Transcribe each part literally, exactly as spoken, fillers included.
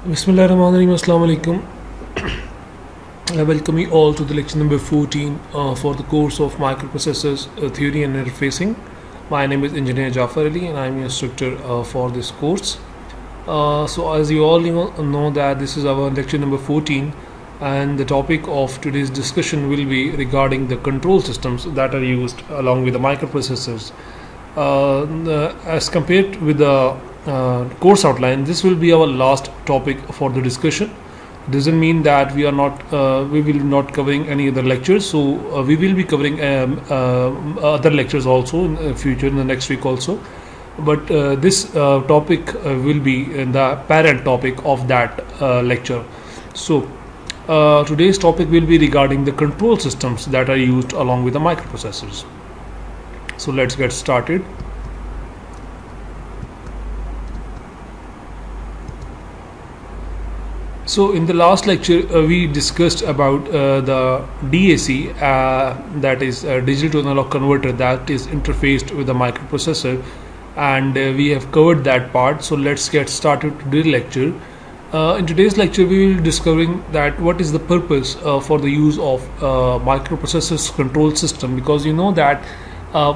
Bismillahirrahmanirrahim. Assalamu alaikum. I welcome you all to the lecture number fourteen uh, for the course of microprocessors uh, theory and interfacing. My name is Engineer Jafar Ali and I am your instructor uh, for this course. Uh, so as you all know, know that this is our lecture number fourteen, and the topic of today's discussion will be regarding the control systems that are used along with the microprocessors. Uh, the, as compared with the uh, course outline, this will be our last topic for the discussion. Doesn't mean that we are not uh, we will not covering any other lectures, so uh, we will be covering um, uh, other lectures also in the future, in the next week also, but uh, this uh, topic uh, will be in the parent topic of that uh, lecture. So uh, today's topic will be regarding the control systems that are used along with the microprocessors. So let's get started. So in the last lecture uh, we discussed about uh, the D A C, uh, that is a digital to analog converter that is interfaced with the microprocessor, and uh, we have covered that part. So let's get started to the lecture. Uh, in today's lecture we will be discovering that what is the purpose uh, for the use of uh, microprocessors control system, because you know that Uh,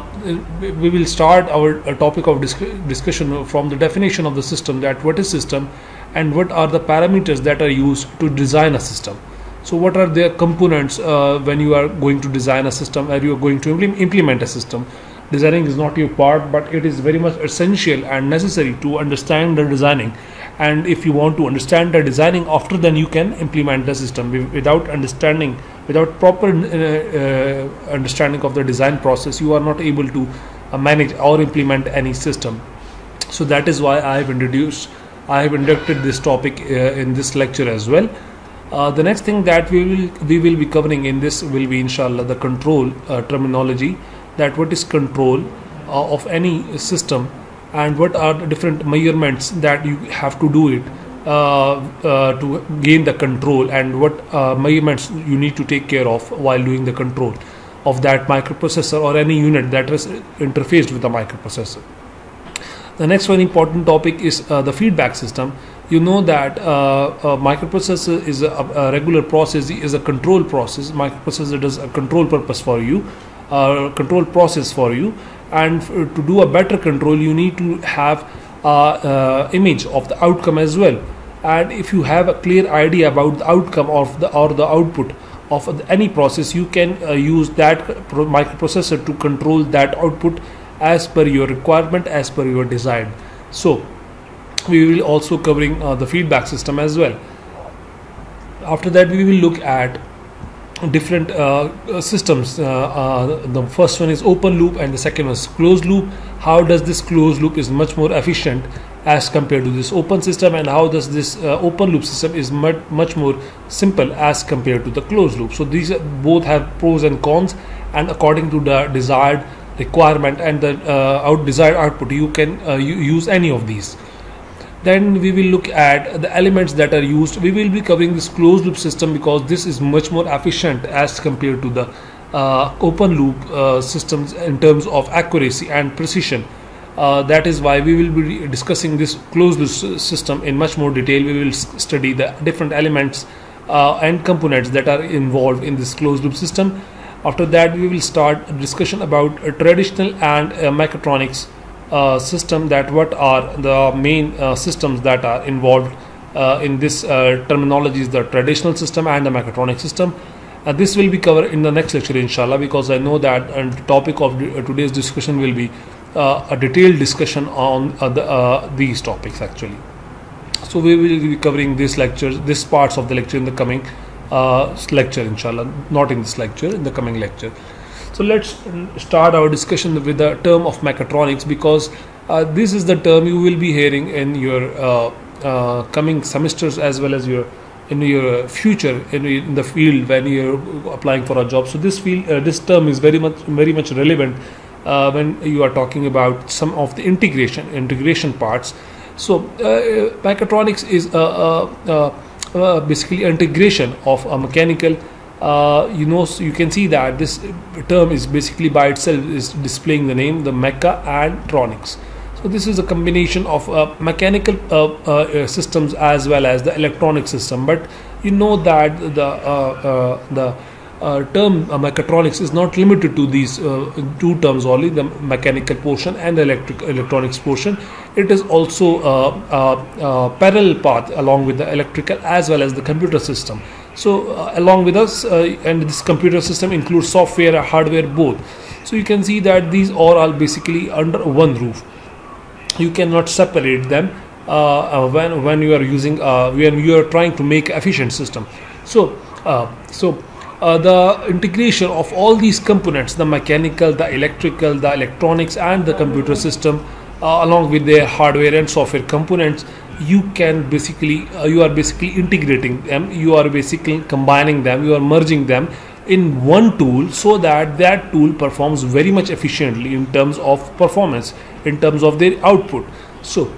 we will start our uh, topic of disc discussion from the definition of the system, that what is system and what are the parameters that are used to design a system. So what are the components uh, when you are going to design a system, or you are going to implement, implement a system. Designing is not your part, but it is very much essential and necessary to understand the designing, and if you want to understand the designing, after then you can implement the system. Without understanding, without proper uh, uh, understanding of the design process, you are not able to uh, manage or implement any system. So that is why I have introduced I have inducted this topic uh, in this lecture as well. Uh, the next thing that we will we will be covering in this will be, inshallah, the control uh, terminology, that what is control uh, of any system, and what are the different measurements that you have to do it uh, uh, to gain the control, and what uh, measurements you need to take care of while doing the control of that microprocessor or any unit that is interfaced with the microprocessor. The next one important topic is uh, the feedback system. You know that uh, a microprocessor is a, a regular process, is a control process. Microprocessor does a control purpose for you, uh, control process for you, and to do a better control you need to have a uh, image of the outcome as well. And if you have a clear idea about the outcome of the or the output of any process, you can uh, use that microprocessor to control that output as per your requirement, as per your design. So we will also covering uh, the feedback system as well. After that we will look at different uh, systems. Uh, uh, the first one is open loop and the second one is closed loop. How does this closed loop is much more efficient as compared to this open system, and how does this uh, open loop system is much, much more simple as compared to the closed loop. So these both have pros and cons, and according to the desired requirement and the uh, out desired output you can uh, use any of these. Then we will look at the elements that are used. We will be covering this closed loop system because this is much more efficient as compared to the uh, open loop uh, systems in terms of accuracy and precision. Uh, that is why we will be discussing this closed loop system in much more detail. We will study the different elements uh, and components that are involved in this closed loop system. After that we will start a discussion about a traditional and a mechatronics uh, system, that what are the main uh, systems that are involved uh, in this uh, terminologies, the traditional system and the mechatronic system. Uh, this will be covered in the next lecture, inshallah, because I know that and the topic of the, uh, today's discussion will be uh, a detailed discussion on uh, the, uh, these topics actually. So we will be covering this lecture, this parts of the lecture in the coming uh, lecture, inshallah, not in this lecture, in the coming lecture. So let's start our discussion with the term of mechatronics, because uh, this is the term you will be hearing in your uh, uh, coming semesters as well as your in your future in, in the field when you're applying for a job. So this field, uh, this term is very much very much relevant uh, when you are talking about some of the integration integration parts. So uh, mechatronics is a, a, a, a basically integration of a mechanical. Uh, you know, so you can see that this term is basically by itself is displaying the name, the mecha and tronics. So this is a combination of uh, mechanical uh, uh, systems as well as the electronic system. But you know that the uh, uh, the uh, term uh, mechatronics is not limited to these uh, two terms only, the mechanical portion and the electric electronics portion. It is also a uh, uh, uh, parallel path along with the electrical as well as the computer system. So uh, along with us, uh, and this computer system includes software, hardware, both. So you can see that these all are basically under one roof. You cannot separate them uh, uh, when when you are using uh, when you are trying to make efficient system. So uh, so uh, the integration of all these components, the mechanical, the electrical, the electronics, and the computer system, uh, along with their hardware and software components, you can basically uh, you are basically integrating them. You are basically combining them. You are merging them in one tool, so that that tool performs very much efficiently in terms of performance, in terms of their output. So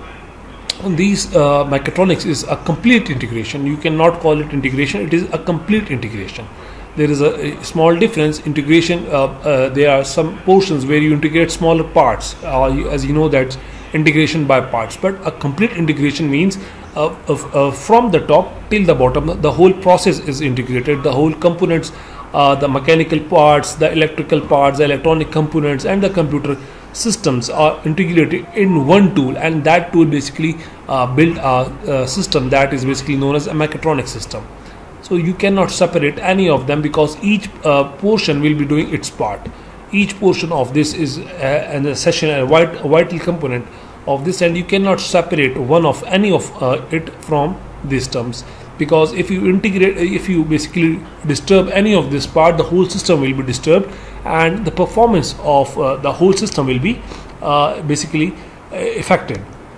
these uh, mechatronics is a complete integration. You cannot call it integration, it is a complete integration. There is a, a small difference. Integration, uh, uh, there are some portions where you integrate smaller parts, uh, you, as you know, that's integration by parts. But a complete integration means uh, uh, from the top till the bottom, the whole process is integrated. The whole components, uh, the mechanical parts, the electrical parts, the electronic components, and the computer systems are integrated in one tool, and that tool basically uh, build a, a system that is basically known as a mechatronic system. So you cannot separate any of them, because each uh, portion will be doing its part. Each portion of this is uh, an session, a vital component of this, and you cannot separate one of any of uh, it from these terms, because if you integrate, if you basically disturb any of this part, the whole system will be disturbed, and the performance of uh, the whole system will be uh, basically uh, affected.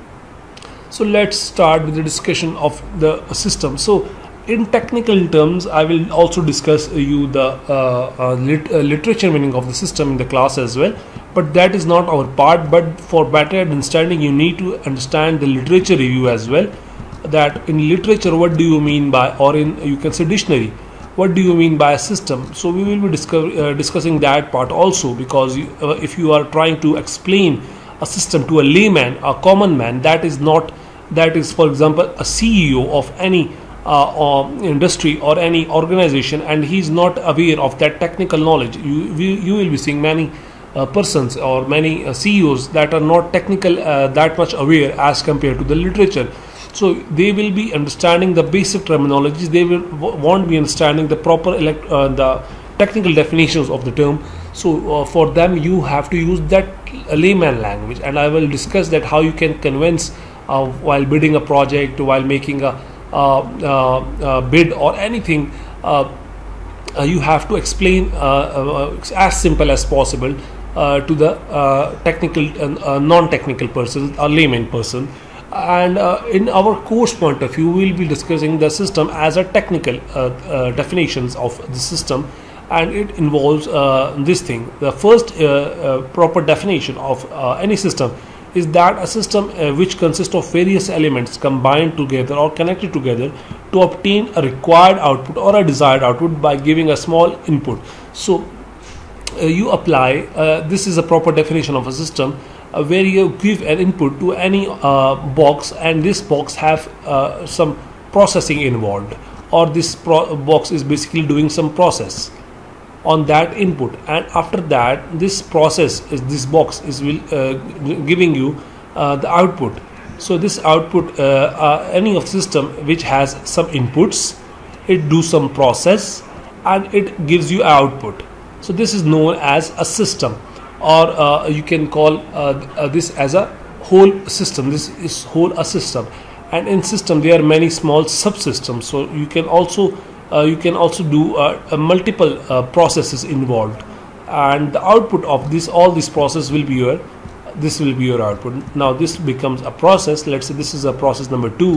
So let's start with the discussion of the system. So in technical terms, I will also discuss uh, you the uh, uh, lit uh, literature meaning of the system in the class as well, but that is not our part. But for better understanding, you need to understand the literature review as well, that in literature what do you mean by, or in you can say dictionary, what do you mean by a system. So we will be discuss, uh, discussing that part also, because you, uh, if you are trying to explain a system to a layman, a common man, that is not, that is for example a C E O of any uh, or industry or any organization, and he is not aware of that technical knowledge, you, you, you will be seeing many uh, persons or many uh, C E Os that are not technical uh, that much aware as compared to the literature. So they will be understanding the basic terminologies. They will won't be understanding the proper elect, uh, the technical definitions of the term. So uh, for them, you have to use that layman language, and I will discuss that how you can convince uh, while bidding a project, while making a uh, uh, uh, bid or anything. Uh, uh, you have to explain uh, uh, as simple as possible uh, to the uh, technical and uh, non-technical person or layman person. And uh, in our course point of view, we will be discussing the system as a technical uh, uh, definitions of the system, and it involves uh, this thing. The first uh, uh, proper definition of uh, any system is that a system uh, which consists of various elements combined together or connected together to obtain a required output or a desired output by giving a small input. So uh, you apply, uh, this is a proper definition of a system, Uh, where you give an input to any uh, box, and this box have uh, some processing involved, or this pro box is basically doing some process on that input, and after that this process is this box is will uh, giving you uh, the output. So this output, uh, uh, any of system which has some inputs, it do some process and it gives you output. So this is known as a system, or uh, you can call uh, uh, this as a whole system. This is whole a system, and in system there are many small subsystems. So you can also uh, you can also do uh, uh, multiple uh, processes involved, and the output of this all this process will be your this will be your output. Now this becomes a process. Let's say this is a process number two.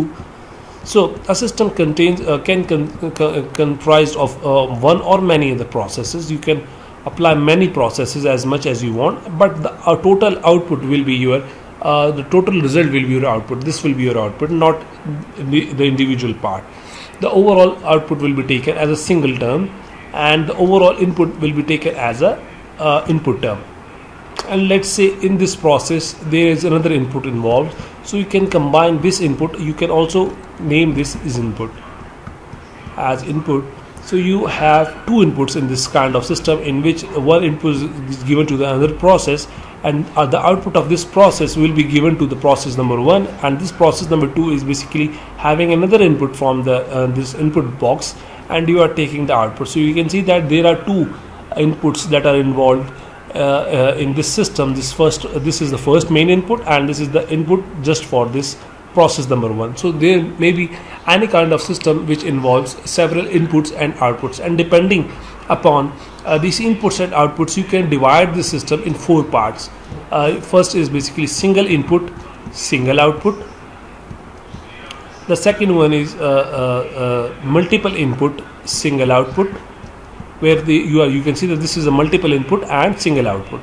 So a system contains uh, can con con comprised of uh, one or many of the processes. You can apply many processes as much as you want, but the uh, total output will be your uh, the total result will be your output. This will be your output, not the, the individual part. The overall output will be taken as a single term, and the overall input will be taken as a uh, input term. And let's say in this process there is another input involved, so you can combine this input. You can also name this as input as input. So you have two inputs in this kind of system, in which one input is given to the other process, and uh, the output of this process will be given to the process number one, and this process number two is basically having another input from the uh, this input box, and you are taking the output. So you can see that there are two inputs that are involved uh, uh, in this system. This first uh, this is the first main input, and this is the input just for this process number one. So there may be any kind of system which involves several inputs and outputs, and depending upon uh, these inputs and outputs, you can divide the system in four parts. Uh, first is basically single input, single output. The second one is uh, uh, uh, multiple input, single output, where the you are you can see that this is a multiple input and single output.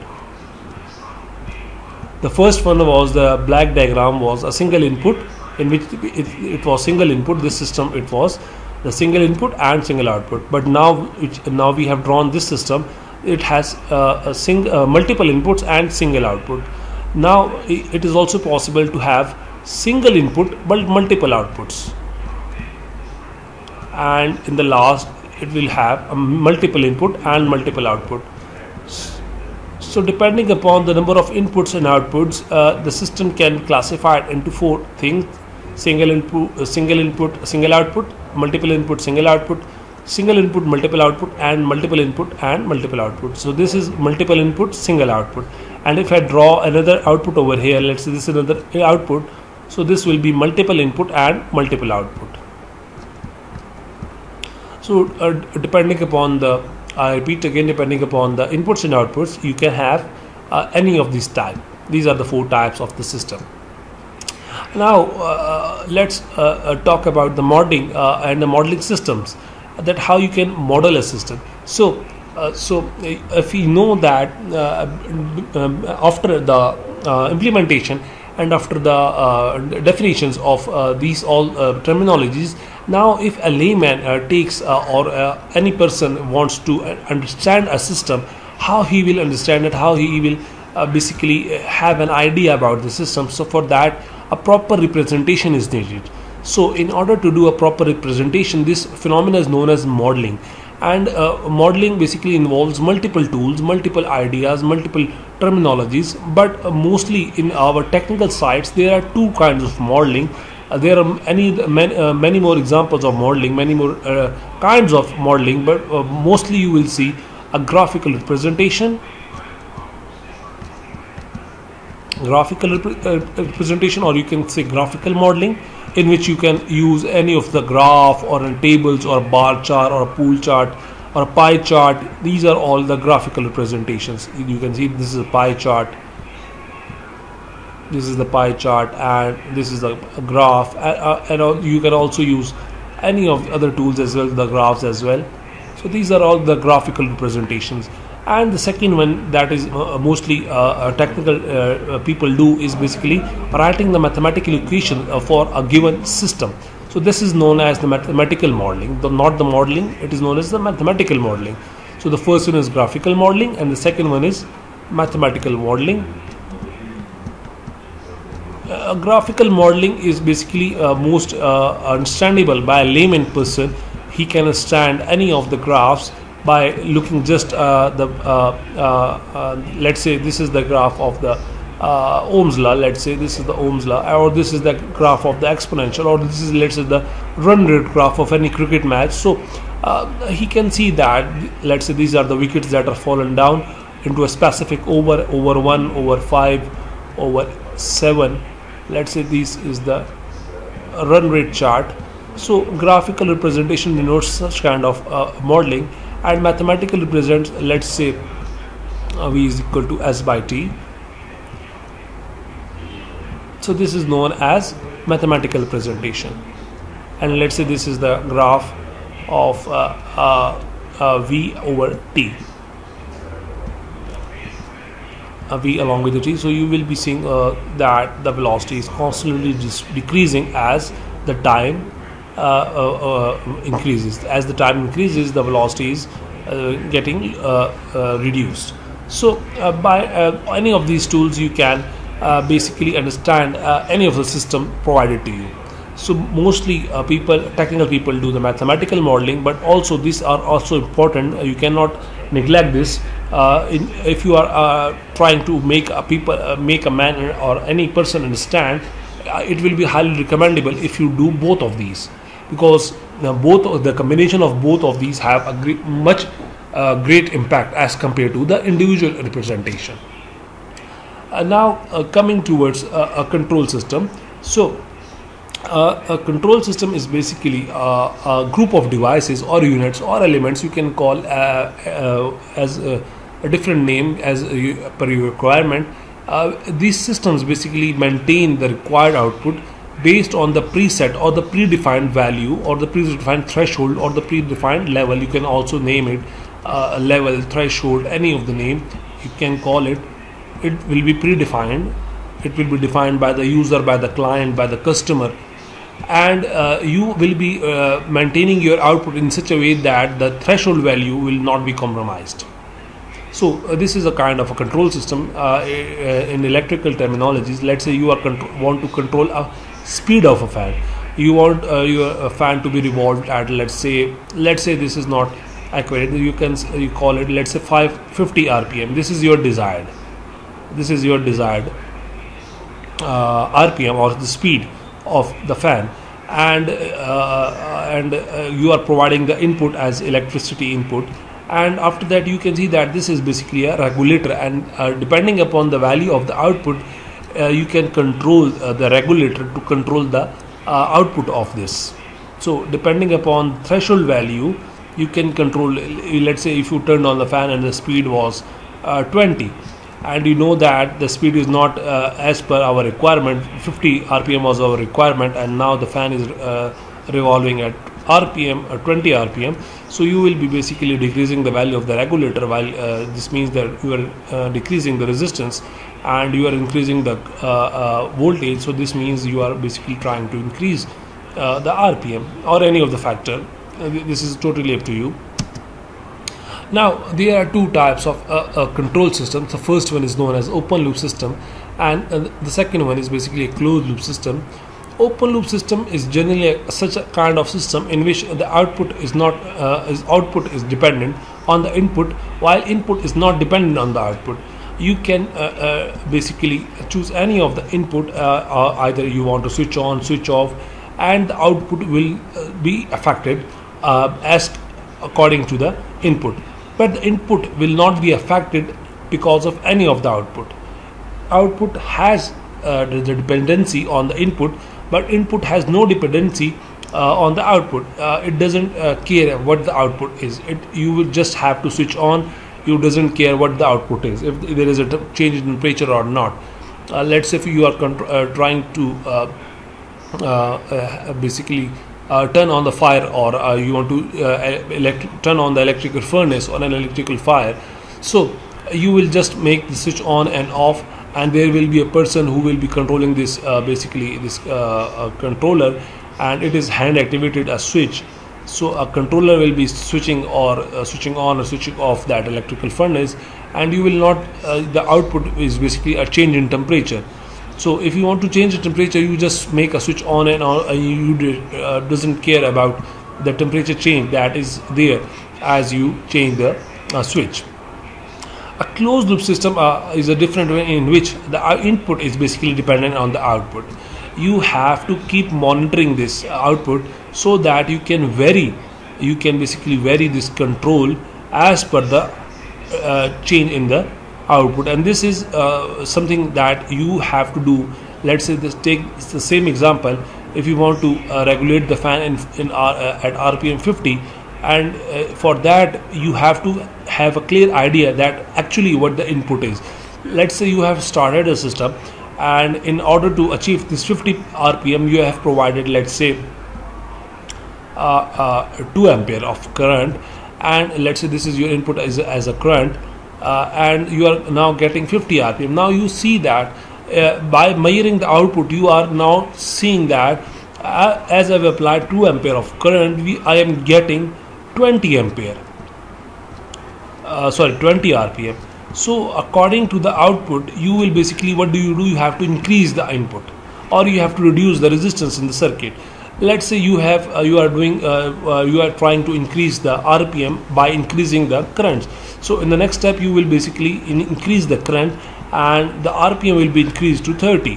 The first one was the black diagram, was a single input, in which it, it was single input. This system, it was the single input and single output. But now which, now we have drawn this system, it has uh, a sing, uh, multiple inputs and single output. Now it is also possible to have single input but multiple outputs, and in the last it will have a multiple input and multiple output. So depending upon the number of inputs and outputs, uh, the system can classify it into four things: single input, uh, single input, single output, multiple input, single output, single input, multiple output, and multiple input and multiple output. So this is multiple input, single output. And if I draw another output over here, let's say this is another output, so this will be multiple input and multiple output. So uh, depending upon the I repeat again, depending upon the inputs and outputs, you can have uh, any of these type. These are the four types of the system. Now uh, let's uh, uh, talk about the modeling uh, and the modeling systems, that how you can model a system. So uh, so if we know that uh, um, after the uh, implementation and after the uh, definitions of uh, these all uh, terminologies, now if a layman uh, takes uh, or uh, any person wants to understand a system, how he will understand it, how he will uh, basically have an idea about the system. So for that, a proper representation is needed. So in order to do a proper representation, this phenomena is known as modeling. And uh, modeling basically involves multiple tools, multiple ideas, multiple terminologies, but uh, mostly in our technical sites there are two kinds of modeling. Uh, there are any many, uh, many more examples of modeling, many more uh, kinds of modeling, but uh, mostly you will see a graphical representation, graphical rep uh, representation, or you can say graphical modeling, in which you can use any of the graph or in tables or a bar chart or a pool chart or a pie chart. These are all the graphical representations. You can see this is a pie chart, this is the pie chart, and this is the graph, uh, and uh, you can also use any of the other tools as well, the graphs as well. So these are all the graphical representations. And the second one that is uh, mostly uh, uh, technical uh, uh, people do is basically writing the mathematical equation uh, for a given system. So this is known as the mathematical modeling, the, not the modeling, it is known as the mathematical modeling. So the first one is graphical modeling and the second one is mathematical modeling. Uh, graphical modeling is basically uh, most uh, understandable by a layman person. He can understand any of the graphs by looking just uh, the uh, uh, uh, let's say this is the graph of the uh, Ohm's law, let's say this is the Ohm's law, or this is the graph of the exponential, or this is, let's say, the run rate graph of any cricket match. So uh, he can see that, let's say, these are the wickets that are fallen down into a specific over, over one, over five, over seven. Let's say this is the run rate chart. So graphical representation denotes such kind of uh, modeling. And mathematical represents, let's say, uh, V is equal to S by T. So this is known as mathematical representation. And let's say this is the graph of uh, uh, uh, V over T. Uh, V along with the T. So you will be seeing uh, that the velocity is constantly decreasing as the time Uh, uh, uh, increases. As the time increases, the velocity is uh, getting uh, uh, reduced. So uh, by uh, any of these tools you can uh, basically understand uh, any of the system provided to you. So mostly uh, people, technical people, do the mathematical modeling, but also these are also important. Uh, you cannot neglect this. Uh, in, if you are uh, trying to make a people uh, make a man or any person understand, uh, it will be highly recommendable if you do both of these, because uh, both of the combination of both of these have a great, much uh, great impact as compared to the individual representation. Uh, now uh, coming towards uh, a control system. So Uh, a control system is basically uh, a group of devices or units or elements you can call uh, uh, as a, a different name as uh, per your requirement. Uh, these systems basically maintain the required output based on the preset or the predefined value or the predefined threshold or the predefined level. You can also name it uh, level, threshold, any of the name you can call it. It will be predefined. It will be defined by the user, by the client, by the customer, and uh, you will be uh, maintaining your output in such a way that the threshold value will not be compromised. So uh, this is a kind of a control system. Uh, in electrical terminologies, let's say you are want to control a speed of a fan. You want uh, your uh, fan to be revolved at, let's say let's say this is not accurate, you can you call it, let's say five fifty R P M. This is your desired this is your desired uh, R P M, or the speed of the fan, and uh, and uh, you are providing the input as electricity input, and after that you can see that this is basically a regulator, and uh, depending upon the value of the output uh, you can control uh, the regulator to control the uh, output of this. So depending upon threshold value you can control, let's say if you turned on the fan and the speed was uh, twenty, and you know that the speed is not uh, as per our requirement, fifty R P M was our requirement, and now the fan is uh, revolving at R P M, uh, twenty R P M. So you will be basically decreasing the value of the regulator, while uh, this means that you are uh, decreasing the resistance and you are increasing the uh, uh, voltage. So this means you are basically trying to increase uh, the R P M or any of the factor. Uh, this is totally up to you. Now there are two types of uh, uh, control systems. The first one is known as open loop system, and uh, the second one is basically a closed loop system. Open loop system is generally a, such a kind of system in which the output is not uh, is output is dependent on the input, while input is not dependent on the output. You can uh, uh, basically choose any of the input, uh, uh, either you want to switch on, switch off, and the output will uh, be affected uh, as according to the input. But the input will not be affected because of any of the output. Output has uh, the dependency on the input, but input has no dependency uh, on the output. Uh, it doesn't uh, care what the output is. It you will just have to switch on. You doesn't care what the output is, if there is a change in temperature or not. Uh, let's say if you are uh, trying to uh, uh, uh, basically Uh, turn on the fire, or uh, you want to uh, elect turn on the electrical furnace or an electrical fire, so you will just make the switch on and off, and there will be a person who will be controlling this uh, basically this uh, uh, controller, and it is hand activated a switch. So a controller will be switching or uh, switching on or switching off that electrical furnace, and you will not uh, the output is basically a change in temperature. So if you want to change the temperature, you just make a switch on and on, and you uh, doesn't care about the temperature change that is there as you change the uh, switch. A closed loop system uh, is a different way in which the input is basically dependent on the output. You have to keep monitoring this output so that you can vary, you can basically vary this control as per the uh, change in the output, and this is uh, something that you have to do. Let's say this take the same example. If you want to uh, regulate the fan in, in R, uh, at R P M fifty, and uh, for that you have to have a clear idea that actually what the input is. Let's say you have started a system, and in order to achieve this fifty R P M you have provided, let's say uh, uh, two ampere of current, and let's say this is your input as, as a current. Uh, and you are now getting fifty R P M. Now you see that uh, by measuring the output, you are now seeing that uh, as I have applied two ampere of current, we I am getting twenty ampere. Uh, sorry, twenty R P M. So according to the output, you will basically, what do you do? You have to increase the input, or you have to reduce the resistance in the circuit. Let's say you have uh, you are doing uh, uh, you are trying to increase the R P M by increasing the currents. So in the next step, you will basically in increase the current, and the R P M will be increased to thirty.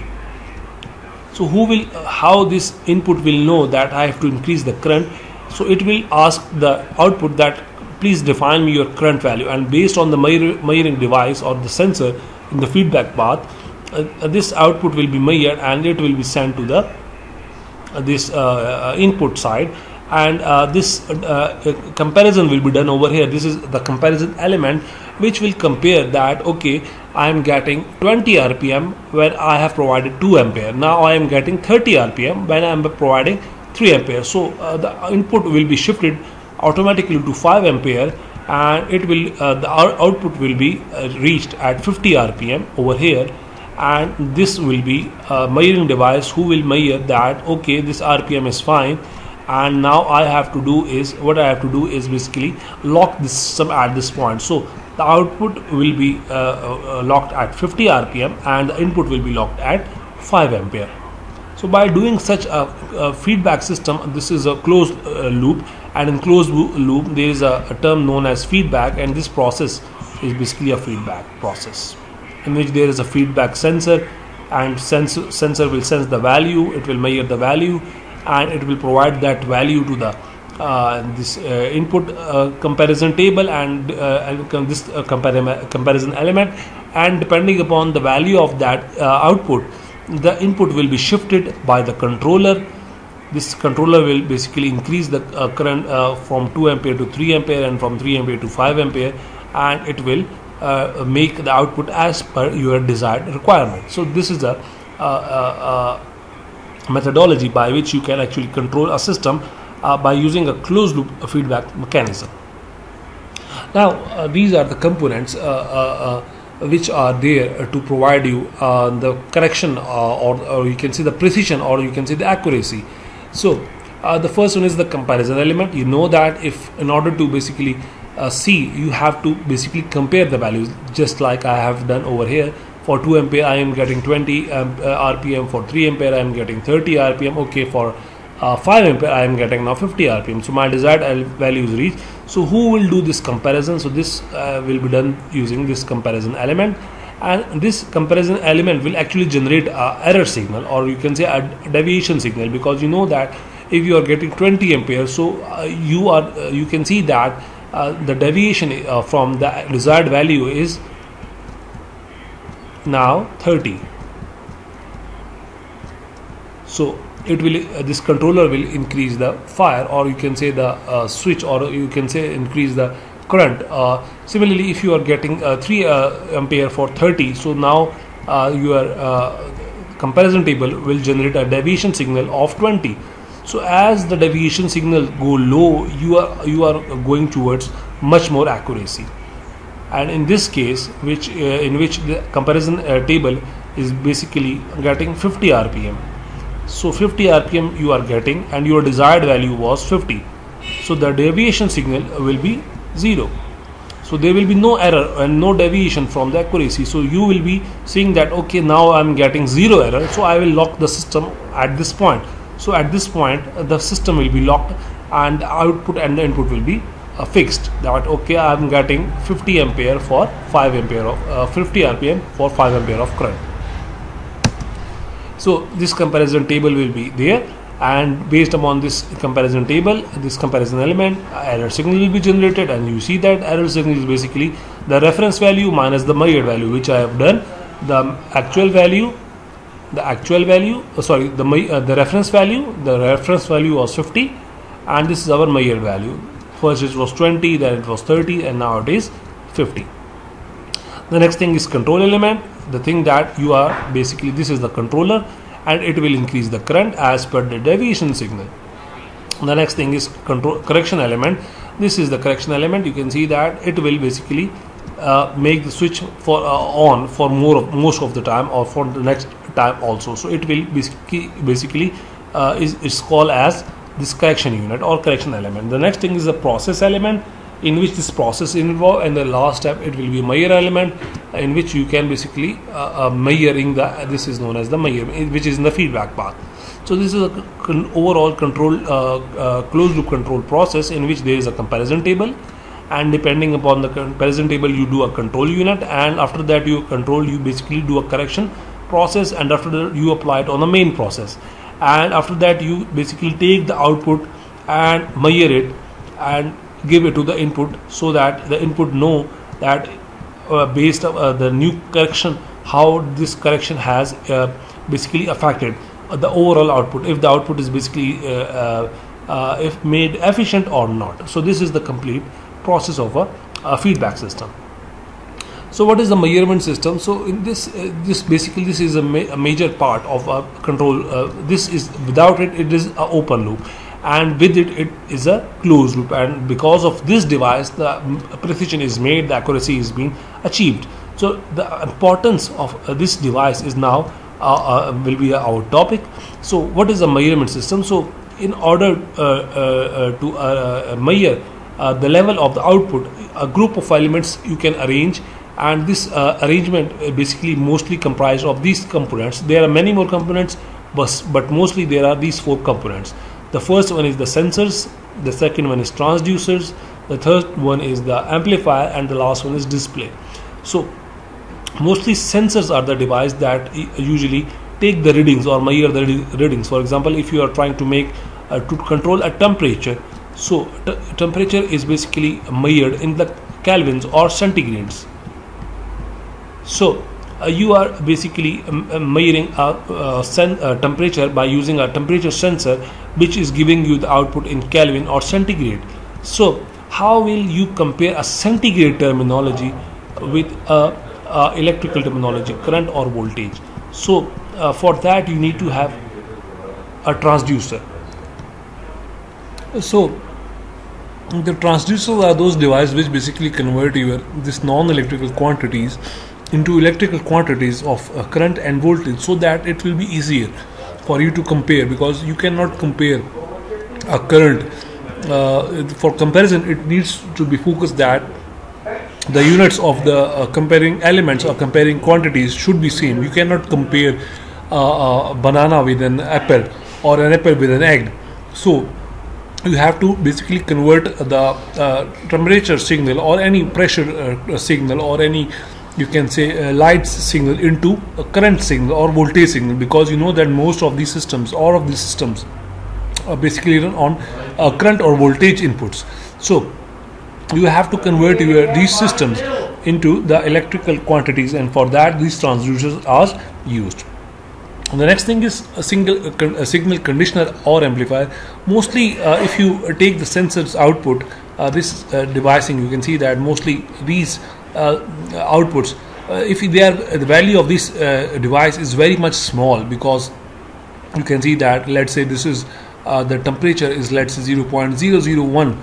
So who will uh, how this input will know that I have to increase the current? So it will ask the output that please define me your current value, and based on the measuring device or the sensor in the feedback path, uh, this output will be measured and it will be sent to the uh, this uh, uh, input side, and uh, this uh, comparison will be done over here. This is the comparison element which will compare that okay, I am getting twenty R P M when I have provided two ampere. Now I am getting thirty R P M when I am providing three ampere. So uh, the input will be shifted automatically to five ampere, and it will uh, the output will be uh, reached at fifty R P M over here, and this will be a measuring device who will measure that okay, this R P M is fine, and now I have to do is what I have to do is basically lock this system at this point. So the output will be uh, uh, locked at fifty R P M and the input will be locked at five ampere. So by doing such a, a feedback system, this is a closed uh, loop, and in closed loop there is a, a term known as feedback, and this process is basically a feedback process in which there is a feedback sensor, and sensor, sensor will sense the value, it will measure the value, and it will provide that value to the uh, this uh, input uh, comparison table and, uh, and this uh, compar comparison element, and depending upon the value of that uh, output, the input will be shifted by the controller. This controller will basically increase the uh, current uh, from two ampere to three ampere and from three ampere to five ampere, and it will uh, make the output as per your desired requirement. So this is a uh, uh, uh, methodology by which you can actually control a system uh, by using a closed loop feedback mechanism. Now uh, these are the components uh, uh, uh, which are there to provide you uh, the correction uh, or, or you can see the precision, or you can see the accuracy. So uh, the first one is the comparison element. You know that if in order to basically uh, see, you have to basically compare the values, just like I have done over here. For two ampere I am getting twenty um, uh, R P M, for three ampere I am getting thirty R P M, okay, for uh, five ampere I am getting now fifty R P M. So my desired value is reached. So who will do this comparison? So this uh, will be done using this comparison element, and this comparison element will actually generate a error signal, or you can say a deviation signal, because you know that if you are getting twenty ampere, so uh, you are uh, you can see that uh, the deviation uh, from the desired value is now thirty. So it will uh, this controller will increase the fire, or you can say the uh, switch, or you can say increase the current. Uh, similarly, if you are getting uh, three uh, ampere for thirty, so now uh, your uh, comparison table will generate a deviation signal of twenty. So as the deviation signal go low, you are you are going towards much more accuracy. And in this case, which uh, in which the comparison uh, table is basically getting fifty R P M. So fifty R P M you are getting, and your desired value was fifty. So the deviation signal will be zero. So there will be no error and no deviation from the accuracy. So you will be seeing that okay, now I am getting zero error, so I will lock the system at this point. So at this point uh, the system will be locked, and the output and the input will be uh, fixed. That okay, I am getting fifty ampere for five ampere of uh, fifty R P M for five ampere of current. So this comparison table will be there, and based upon this comparison table, this comparison element, uh, error signal will be generated, and you see that error signal is basically the reference value minus the measured value, which I have done. The actual value, the actual value, uh, sorry, the uh, the reference value, the reference value was fifty, and this is our measured value. First it was twenty, then it was thirty, and now it is fifty. The next thing is control element. The thing that you are basically, this is the controller, and it will increase the current as per the deviation signal. The next thing is control correction element. This is the correction element. You can see that it will basically uh, make the switch for uh, on for more of most of the time, or for the next time also. So it will basically basically uh, is it's called as this correction unit or correction element. The next thing is the process element. in which this process is involved, and the last step it will be Mayer element, in which you can basically uh, uh, measuring the, this is known as the Mayer, which is in the feedback path. So this is a con overall control uh, uh, closed loop control process in which there is a comparison table, and depending upon the comparison table you do a control unit, and after that you control you basically do a correction process, and after that you apply it on the main process, and after that you basically take the output and measure it and give it to the input, so that the input know that uh, based on uh, the new correction how this correction has uh, basically affected uh, the overall output, if the output is basically uh, uh, uh, if made efficient or not. So this is the complete process of a, a feedback system. So what is the measurement system? So in this uh, this basically this is a, ma a major part of a control. Uh, this is, without it it is a open loop, and with it it is a closed loop, and because of this device the precision is made, the accuracy is being achieved. So the importance of uh, this device is now uh, uh, will be our topic. So what is a measurement system? So in order uh, uh, uh, to uh, measure uh, the level of the output, a group of elements you can arrange, and this uh, arrangement uh, basically mostly comprised of these components. There are many more components, but, but mostly there are these four components. The first one is the sensors, the second one is transducers, the third one is the amplifier, and the last one is display. So mostly sensors are the device that usually take the readings or measure the readings. For example, if you are trying to make uh, to control a temperature, so temperature is basically measured in the kelvins or centigrades. So uh, you are basically um, uh, measuring a, uh, sen uh, temperature by using a temperature sensor, which is giving you the output in Kelvin or centigrade. So how will you compare a centigrade terminology with a, a electrical terminology, current or voltage? So uh, for that you need to have a transducer. So the transducers are those devices which basically convert your this non-electrical quantities into electrical quantities of uh, current and voltage, so that it will be easier for you to compare, because you cannot compare a current uh, for comparison. It needs to be focused that the units of the uh, comparing elements or comparing quantities should be same. You cannot compare uh, a banana with an apple or an apple with an egg. So you have to basically convert the uh, temperature signal or any pressure uh, signal or any, you can say, uh, light signal into a current signal or voltage signal, because you know that most of these systems, all of these systems are basically run on uh, current or voltage inputs. So you have to convert your these systems into the electrical quantities, and for that these transducers are used. And the next thing is a single a signal conditioner or amplifier. Mostly uh, if you take the sensor's output, uh, this uh, devicing, you can see that mostly these uh, outputs, uh, if they are the value of this uh, device is very much small, because you can see that, let's say this is uh, the temperature is, let's say, zero point zero zero one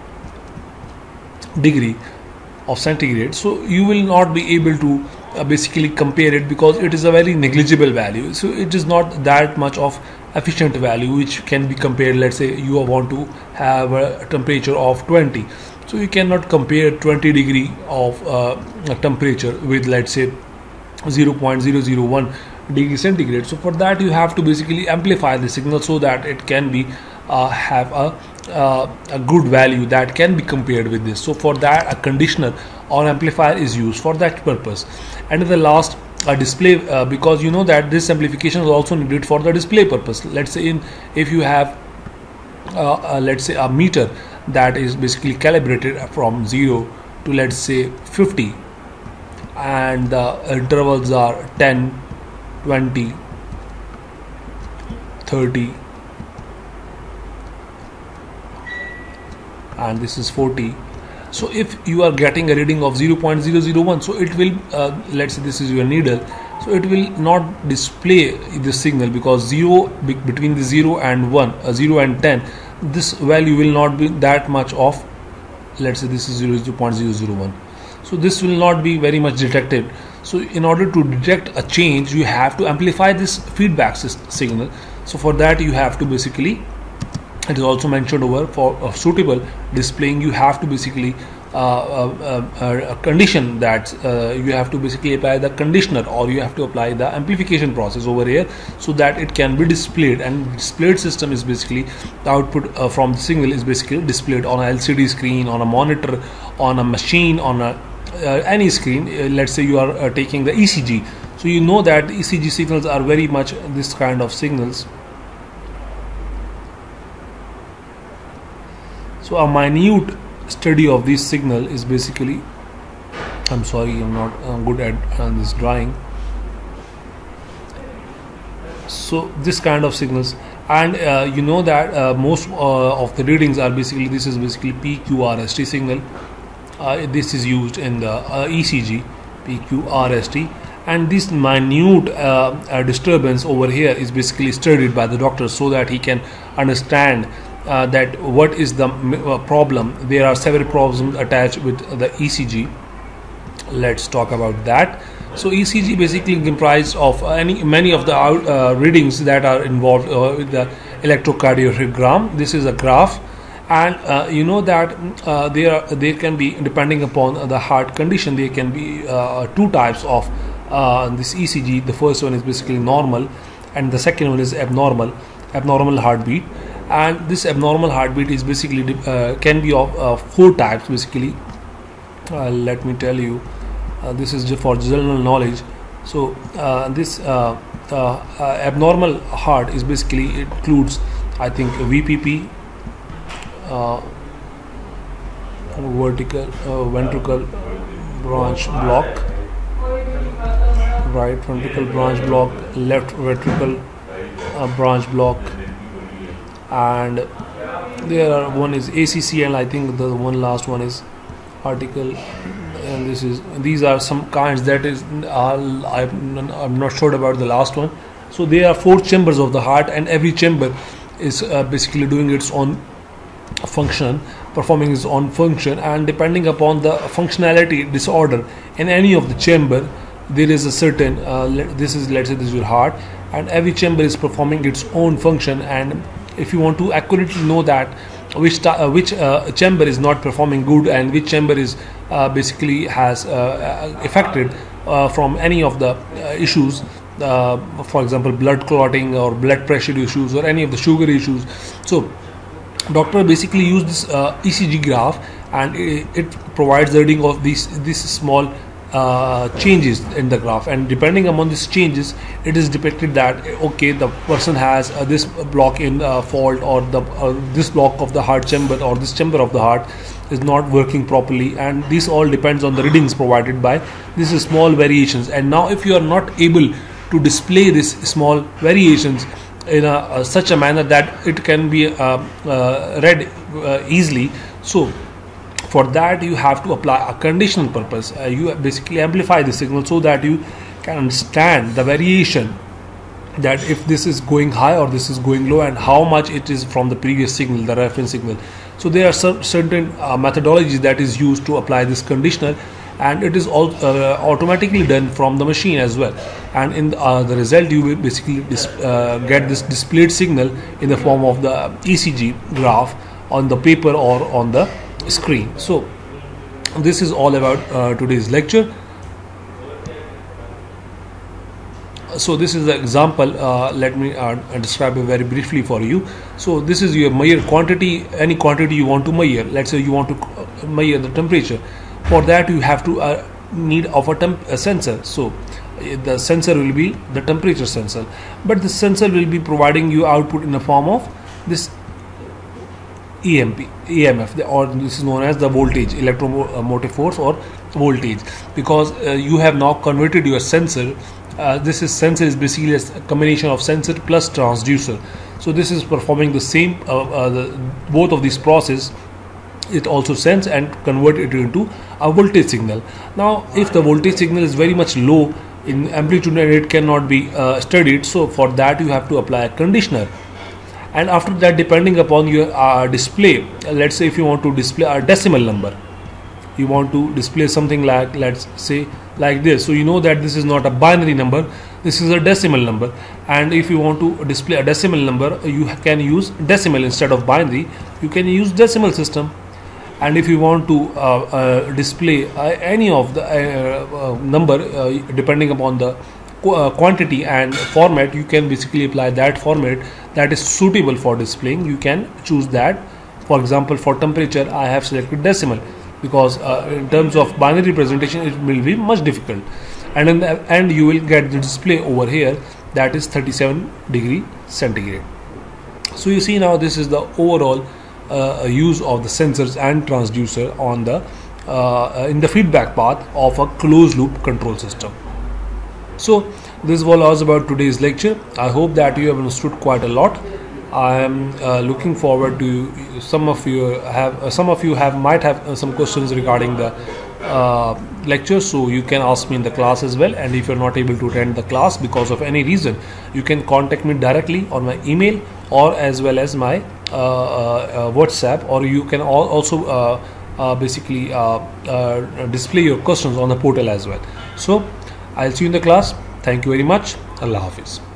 degree of centigrade. So you will not be able to uh, basically compare it, because it is a very negligible value. So it is not that much of efficient value which can be compared. Let's say you want to have a temperature of twenty, so you cannot compare twenty degree of uh, temperature with, let's say, zero point zero zero one degree centigrade. So for that you have to basically amplify the signal so that it can be uh, have a Uh, a good value that can be compared with this. So for that a conditioner or amplifier is used for that purpose. And the last, a display, uh, because you know that this amplification is also needed for the display purpose. Let's say in if you have uh, uh, let's say a meter that is basically calibrated from zero to, let's say, fifty, and the intervals are ten, twenty, thirty, and this is forty. So if you are getting a reading of zero point zero zero one, so it will uh, let's say this is your needle, so it will not display the signal, because zero be between the zero and one, uh, zero and ten, this value will not be that much of, let's say this is zero point zero zero one. So this will not be very much detected. So in order to detect a change, you have to amplify this feedback signal. So for that you have to basically it is also mentioned over for uh, suitable displaying you have to basically uh, uh, uh, a condition that uh, you have to basically apply the conditioner, or you have to apply the amplification process over here, so that it can be displayed. And displayed system is basically the output uh, from the signal is basically displayed on a L C D screen, on a monitor, on a machine, on a uh, any screen. Uh, let's say you are uh, taking the E C G, so you know that E C G signals are very much this kind of signals. So a minute study of this signal is basically, I'm sorry, I'm not uh, good at uh, this drawing. So this kind of signals, and uh, you know that uh, most uh, of the readings are basically, this is basically P Q R S T signal. Uh, this is used in the uh, E C G, P Q R S T, and this minute uh, uh, disturbance over here is basically studied by the doctor, so that he can understand Uh, that what is the uh, problem. There are several problems attached with the E C G. Let's talk about that. So E C G basically comprised of any many of the out, uh, readings that are involved uh, with the electrocardiogram. This is a graph, and uh, you know that uh, there they can be, depending upon the heart condition, there can be uh, two types of uh, this E C G. The first one is basically normal, and the second one is abnormal, abnormal heartbeat. And this abnormal heartbeat is basically uh, can be of uh, four types basically. Uh, let me tell you, uh, this is for general knowledge. So uh, this uh, uh, uh, abnormal heart is basically, it includes, I think, V P P, uh, vertical uh, ventricle branch block, right ventricle branch block, left ventricle uh, branch block, and there are one is A C C, and I think the one last one is article, and this is, these are some kinds that is uh, I'm, I'm not sure about the last one. So there are four chambers of the heart, and every chamber is uh, basically doing its own function, performing its own function, and depending upon the functionality disorder in any of the chamber, there is a certain uh, this is, let's say this is your heart, and every chamber is performing its own function. And if you want to accurately know that which uh, which uh, chamber is not performing good, and which chamber is uh, basically has uh, affected uh, from any of the uh, issues, uh, for example blood clotting or blood pressure issues or any of the sugar issues, so doctor basically use this uh, E C G graph, and it, it provides the reading of these these small Uh, changes in the graph, and depending upon these changes, it is depicted that okay, the person has uh, this block in uh, fault, or the uh, this block of the heart chamber, or this chamber of the heart is not working properly, and this all depends on the readings provided by these small variations. And now if you are not able to display these small variations in a, uh, such a manner that it can be uh, uh, read uh, easily, so for that you have to apply a conditional purpose. Uh, you basically amplify the signal so that you can understand the variation, that if this is going high or this is going low, and how much it is from the previous signal, the reference signal. So there are certain uh, methodologies that is used to apply this conditioner, and it is all uh, automatically done from the machine as well. And in the, uh, the result, you will basically dis uh, get this displayed signal in the form of the E C G graph on the paper or on the screen. So this is all about uh, today's lecture. So this is the example. Uh, let me uh, describe it very briefly for you. So this is your measure quantity, any quantity you want to measure. Let's say you want to measure the temperature. For that you have to uh, need of a, temp a sensor. So the sensor will be the temperature sensor, but the sensor will be providing you output in the form of this E M P, E M F, or this is known as the voltage, electromotive force or voltage, because uh, you have now converted your sensor. Uh, this is sensor is basically a combination of sensor plus transducer. So this is performing the same uh, uh, the, both of these process. It also sends and convert it into a voltage signal. Now if the voltage signal is very much low in amplitude and it cannot be uh, studied, so for that you have to apply a conditioner. And after that, depending upon your uh, display, uh, let's say if you want to display a decimal number, you want to display something like, let's say like this, so you know that this is not a binary number, This is a decimal number, and if you want to display a decimal number, you can use decimal instead of binary. You can use decimal system. And if you want to uh, uh, display uh, any of the uh, uh, number uh, depending upon the qu uh, quantity and format, you can basically apply that format that is suitable for displaying. You can choose that. For example, for temperature, I have selected decimal because uh, in terms of binary representation, it will be much difficult. And in the end, you will get the display over here, that is thirty-seven degree centigrade. So you see now, this is the overall uh, use of the sensors and transducer on the uh, in the feedback path of a closed loop control system. So this was about today's lecture. I hope that you have understood quite a lot. I am uh, looking forward to some of you have uh, some of you have might have uh, some questions regarding the uh, lecture, so you can ask me in the class as well. And if you're not able to attend the class because of any reason, you can contact me directly on my email or as well as my uh, uh, WhatsApp, or you can al also uh, uh, basically uh, uh, display your questions on the portal as well. So I'll see you in the class. Thank you very much. Allah Hafiz.